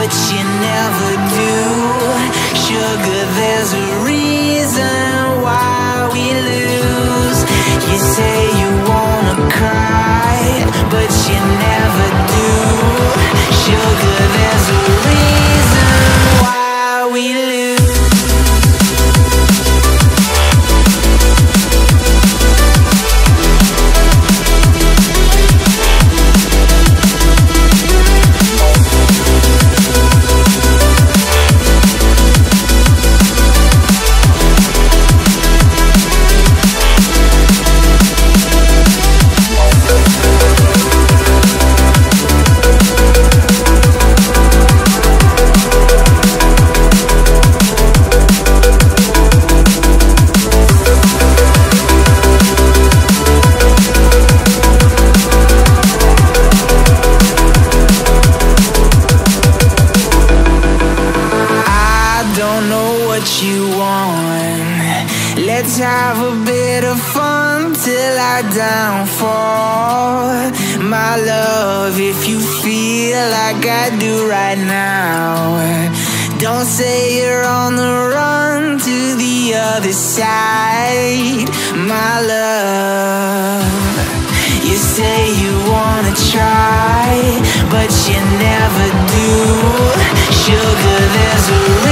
but you never do. Sugar, there's a reason why we lose. You say you wanna cry, but you never do. Sugar, there's a reason why we lose. You want. Let's have a bit of fun till I downfall. My love, if you feel like I do right now, don't say you're on the run to the other side. My love, you say you wanna try, but you never do. Sugar, there's a